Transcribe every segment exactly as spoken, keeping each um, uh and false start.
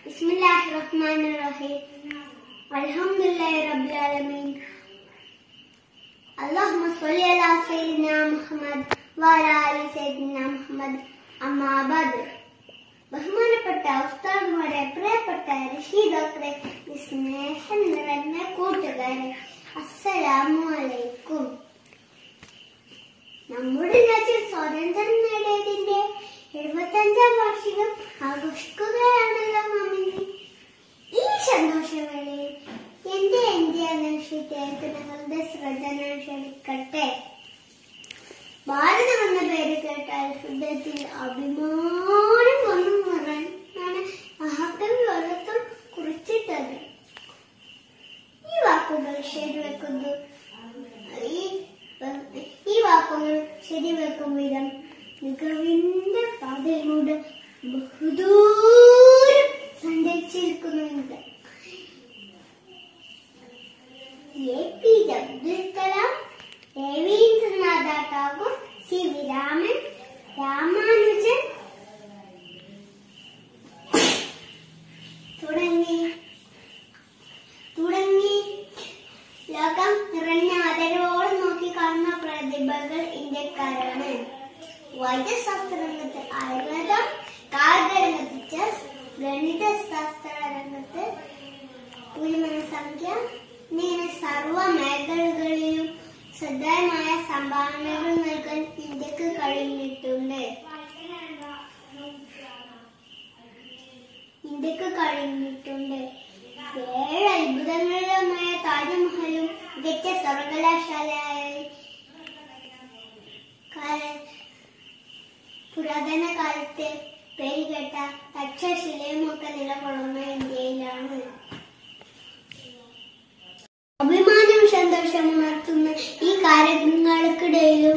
बिस्मिल्लाहिर्रहमानिर्रहीम। अल्हम्दुलिल्लाहि रब्बिल आलमीन। अल्लाहुम्मा सल्लि अला सय्यिदिना മുഹമ്മദ് വഅലാ ആലി സയ്യിദിന മുഹമ്മദ്. അമ്മാ ബഅദ്. ബഹുമാനപ്പെട്ട ഉസ്താദുമാരെ, പ്രിയപ്പെട്ട രക്ഷിതാക്കളെ, സ്നേഹം നിറഞ്ഞ കൂട്ടുകാരെ, അസ്സലാമു അലൈക്കും. നമ്മുടെ രാജ്യം സ്വാതന്ത്ര്യം നേടിയതിന്റെ എഴുപത്തഞ്ചാം വാർഷികം ആഘോഷിക്കുകയാണല്ലോ മാമിനി. ഈ സന്തോഷവേളയിൽ എന്റെ ഇന്ത്യ എന്ന വിഷയത്തെ നിങ്ങളുടെ ശ്രദ്ധ ഞാൻ ക്ഷണിക്കട്ടെ. ഭാരതം എന്ന പേര് കേട്ടാൽ ഹൃദയത്തിൽ അഭിമാനം വന്നു നിറഞ്ഞാണ് മഹാകവി ഓരോരുത്തർ കുറിച്ചിട്ടത്. ഈ വാക്കുകൾ ശരിവെക്കുന്നു ഈ വാക്കുകൾ ശരിവെക്കും വിധം മികവിന്റെ പാതയിലൂടെ ബഹുദൂരം സഞ്ചരിച്ചിരിക്കുന്നുണ്ട്. A P J Abdul Kalam, Rabindranath Tagore, C V Raman, Ramanujan തുടങ്ങി തുടങ്ങി ലോകം നിറഞ്ഞ ആദരവോടെ നോക്കി കാണുന്ന പ്രതിഭകൾ ഇന്ത്യക്കാരാണ്. വൈദ്യശാസ്ത്ര രംഗത്ത് ആയുർവേദം, കായിക രംഗത്ത് ചെസ്, ഗണിത ശാസ്ത്ര രംഗത്ത് പൂർണ്ണസംഖ്യ ഇങ്ങനെ സർവ മേഖലകളിലും ശ്രദ്ധേയമായ സംഭാവനകൾ നൽകാൻ ഇന്ത്യക്ക് കഴിഞ്ഞിട്ടുണ്ട് ഇന്ത്യക്ക് കഴിഞ്ഞിട്ടുണ്ട് ഏഴ് അത്ഭുതങ്ങളിലുമായ താജ്മഹലും മികച്ച സർവകലാശാലയായി പുരാതന കാലത്തെ പേരുകേട്ട തക്ഷശിലയും ഒക്കെ നിലകൊള്ളുന്ന ഇന്ത്യയിലാണ്. അഭിമാനവും സന്തോഷവും ഉണർത്തുന്ന ഈ കാര്യങ്ങൾക്കിടയിലും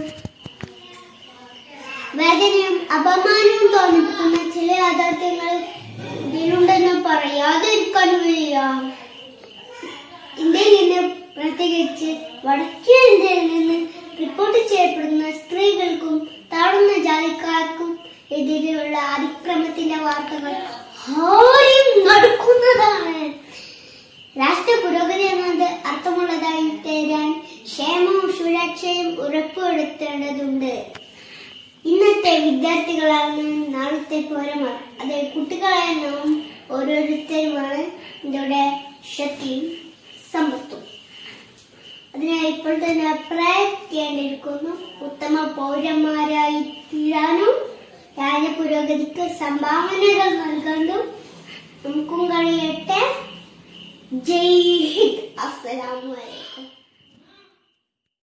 വേദനയും അപമാനവും തോന്നിപ്പിക്കുന്ന ചില യാഥാർത്ഥ്യങ്ങൾ ഇതിലുണ്ടെന്ന് പറയാതിരിക്കാൻ വയ്യ. ഇന്ത്യയിൽ നിന്ന്, പ്രത്യേകിച്ച് വടക്കേ ഇന്ത്യയിൽ നിന്ന് റിപ്പോർട്ട് ചെയ്യപ്പെടുന്ന സ്ത്രീകൾക്കും താഴ്ന്ന ജാതിക്കാർക്കും എതിരെയുള്ള അതിക്രമത്തിന്റെ വാർത്തകൾ ആരും നടക്കുന്നതാണ്. രാഷ്ട്ര പുരോഗതി എന്നത് അർത്ഥമുള്ളതായി തീരാൻ ക്ഷേമവും സുരക്ഷയും ഉറപ്പുവരുത്തേണ്ടതുണ്ട്. ഇന്നത്തെ വിദ്യാർത്ഥികളാണ് നാളത്തെ പൗരന്മാർ. അതെ, കുട്ടികളായ നാം ഓരോരുത്തരുമാണ് ഇന്ത്യയുടെ ശക്തിയും സമ്പത്തും. അതിനായി ഇപ്പോൾ തന്നെ പ്രയത്നിക്കേണ്ടിയിരിക്കുന്നു. ഉത്തമ പൗരന്മാരായി തീരാനും രാജ്യ പുരോഗതിക്ക് സംഭാവനകൾ നൽകാനും നമുക്കും കഴിയട്ടെ. ജയ് ഹിന്ദ്. അസ്സലാമു അലൈക്കും.